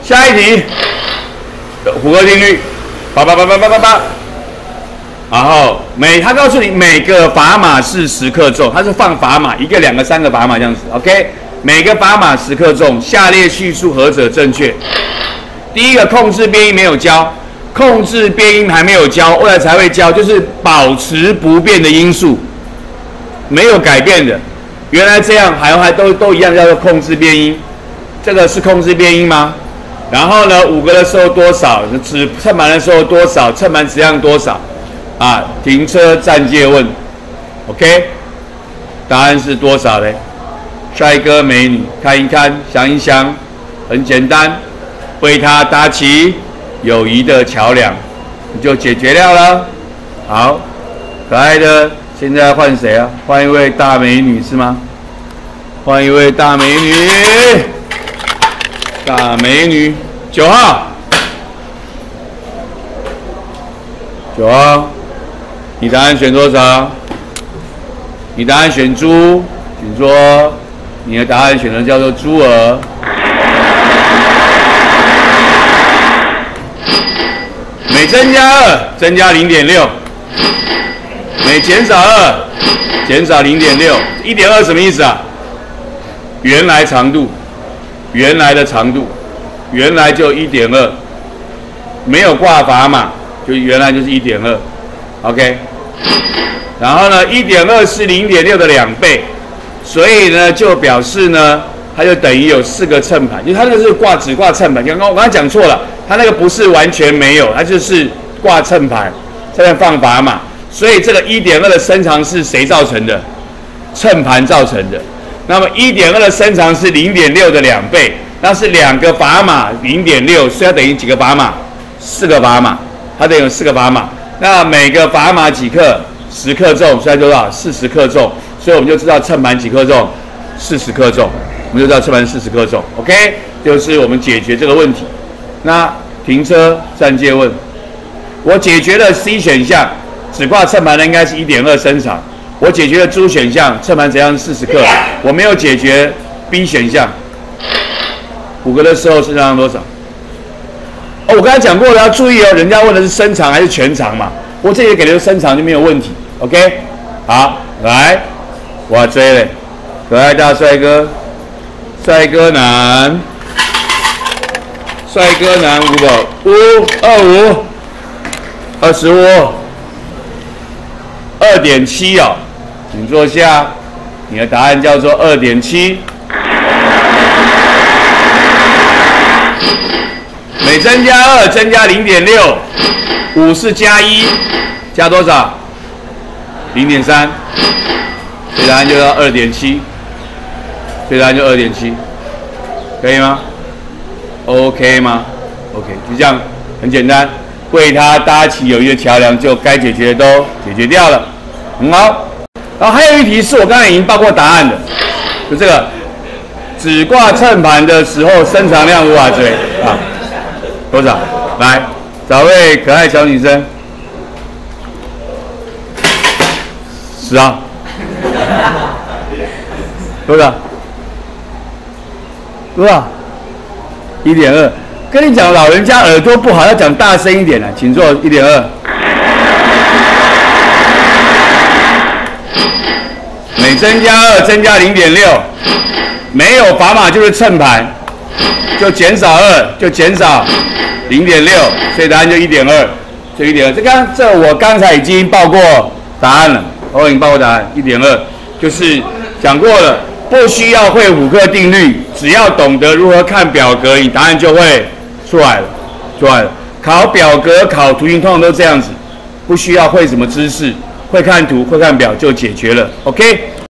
下一题，胡格定律，8，然后他告诉你每个砝码是10克重，它是放砝码1个、2个、3个砝码这样子 ，OK， 每个砝码10克重，下列叙述何者正确？第一个控制变音没有教，控制变音还没有教，未来才会教，就是保持不变的因素，没有改变的。原来这样还都一样叫做控制变音，这个是控制变音吗？然后呢，5个的时候多少？乘盘的时候多少？乘盘质量多少？啊，停车暂借问 ，OK， 答案是多少嘞？帅哥美女，看一看，想一想，很简单，为他搭起友谊的桥梁，你就解决掉了。好，可爱的，现在换谁啊？换一位大美女是吗？换一位大美女，大美女，9号，9号，你答案选多少？你答案选猪，请说你的答案选的叫做猪儿。每增加2，增加0.6；每减少2，减少0.6。1.2什么意思啊？原来长度，原来的长度，原来就1.2，没有挂砝码，就原来就是 1.2，OK。然后呢，1.2是0.6的2倍，所以呢就表示呢，它就等于有4个乘盘，因为它那个是只挂乘盘。我刚才讲错了，它那个不是完全没有，它就是挂乘盘，在那放砝码。所以这个1.2的伸长是谁造成的？乘盘造成的。那么1.2的伸长是0.6的2倍，那是2个砝码0.6，所以它等于几个砝码？4个砝码，它等于有4个砝码。那每个砝码几克？10克重，所以多少？40克重。所以我们就知道乘盘几克重？40克重，我们就知道乘盘40克重。OK， 就是我们解决这个问题。那停车暂借问，我解决了 C 选项，只挂乘盘的应该是1.2伸长。我解决了猪选项，乘盘质量是40克。我没有解决 B 选项，5个的时候伸长多少？哦，我刚才讲过了，要注意哦，人家问的是伸长还是全长嘛？我这里给的伸长就没有问题。OK， 好，来，我要追嘞，可爱大帅哥，帅哥男，帅哥男5个，525，25， 2.7哦，请坐下。你的答案叫做2.7。每增加2，增加0.6。5是加1，加多少？0.3。所以答案就要2.7。所以答案就2.7，可以吗 ？OK 吗 ？OK， 就这样，很简单。为它搭起友谊的桥梁，就该解决的都解决掉了，很好。然后还有一题是我刚才已经报过答案的，就这个只挂乘盘的时候，伸长量无法追啊，多少？来，找位可爱小女生，10号，多少？多少？1.2。跟你讲，老人家耳朵不好，要讲大声一点了，请坐。1.2。每增加2，增加0.6，没有砝码就是乘盘，就减少2，就减少0.6，所以答案就1.2，就1.2。这我刚才已经报过答案了，我已经报过答案，1.2，就是讲过了，不需要会虎克定律，只要懂得如何看表格，你答案就会出来了。考表格、考图形通常都这样子，不需要会什么知识，会看图、会看表就解决了。OK。